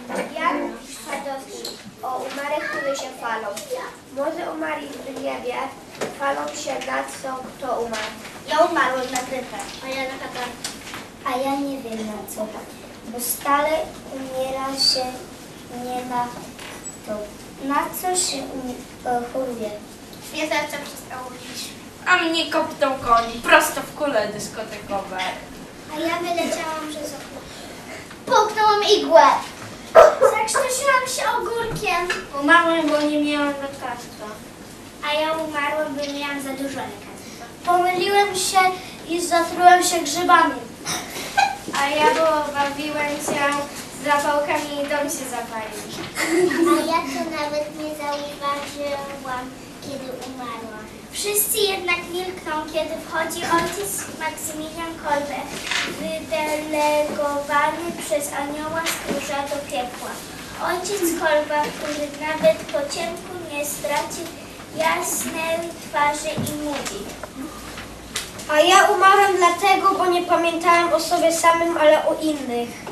Jan Chrzanowski o umarłych, które się falą. Młodzi umarli w niebie, falą się nad co kto umarł. Ja umarłem na grypę, a ja na katar. A ja nie wiem na co, bo stale umiera się nie na to. Na co się choruje? Mnie serce przestało bić. A mnie kopną koni prosto w kule dyskotekowe. A ja wyleciałam przez okno. Połknęłam igłę. Zakrztusiłam się ogórkiem. Umarłem, bo nie miałam lekarstwa. A ja umarłam, bo miałam za dużo lekarstwa. Pomyliłem się i zatrułem się grzybami. A ja bawiłem się z zapałkami i dom się zapalił. A ja to nawet nie zauważyłam, kiedy umarłam. Wszyscy jednak milkną, kiedy wchodzi ojciec Maksymilian Kolbe, wydelegowany przez anioła stróża do piekła. Ojciec Kolba, który nawet po ciemku nie stracił jasnej twarzy i mówi: A ja umarłem dlatego, bo nie pamiętałem o sobie samym, ale o innych.